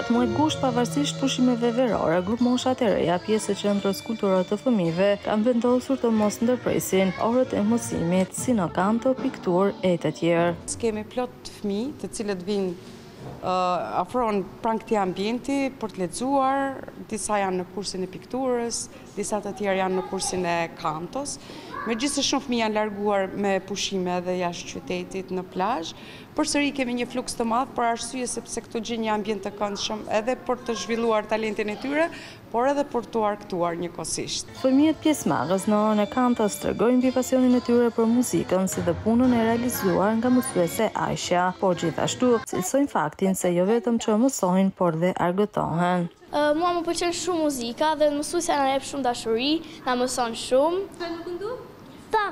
Gjatë muajit gusht, pavarësisht pushimeve verore, grup moshat e reja, pjesë e qendrës kulturore të fëmijëve, kanë vendosur të mos ndërpresin orët e mësimit, si në kanto, pikturë e të tjerë. Kemi plot fëmijë të cilët vinë afrohen pranë këtij ambienti për të lexuar, disa janë në kursin e pikturës, disa të tjerë janë në kursin e kantos. Megjithëse shumë fëmijë janë larguar me pushime edhe jashtë qytetit në plazh, përsëri kemi një fluks të madh për arsye sepse këtu gjejnë një ambient të këndshëm edhe për të zhvilluar talentin e tyre, por edhe për të argëtuar njëkohësisht. Fëmijët pjesëmarrës në orën e kantos tregojnë mbi pasionin e tyre për muzikën, si dhe punën e realizuar nga mësuese Aisha, por gjithashtu cilësojnë faktin se jo vetëm që mësojnë, por dhe argëtohen. Mua më pëlqen shumë muzika dhe mësuesja na jep shumë dashuri, na mëson shumë. Pëlqen të këndu? Po.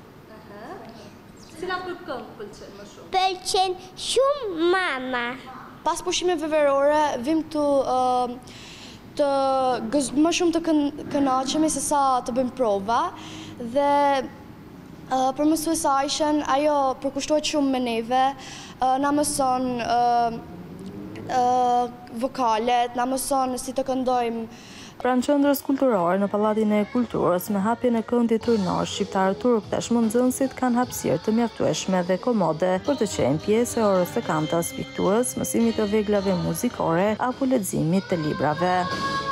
Cilat këngë pëlqen më shumë? Pëlqen shumë mama. Pas pushimeve verore vim më shumë të kënaqemi se sa të bëjmë prova dhe për mësuesa Aishën, ajo përkushtohet shumë me neve, na mëson vokalet, na mëson si të këndojmë. Pranë qendrës kulturore në Pallatin e Kulturës, me hapjen e këndit trujnor shqiptar turk, tashmë nxënësit kanë hapësirë të mjaftueshme dhe komode për të qenë pjesë e orës së kantos, pikturës, mësimit të veglave muzikore apo leximit të librave.